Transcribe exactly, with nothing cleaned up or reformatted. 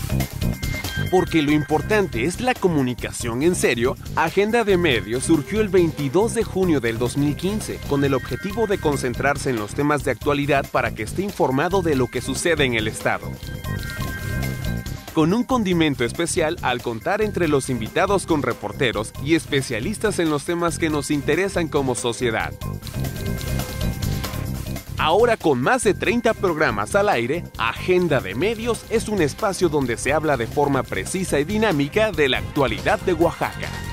Porque lo importante es la comunicación en serio, Agenda de Medios surgió el veintidós de junio del dos mil quince, con el objetivo de concentrarse en los temas de actualidad para que esté informado de lo que sucede en el Estado. Con un condimento especial al contar entre los invitados con reporteros y especialistas en los temas que nos interesan como sociedad. Ahora con más de treinta programas al aire, Agenda de Medios es un espacio donde se habla de forma precisa y dinámica de la actualidad de Oaxaca.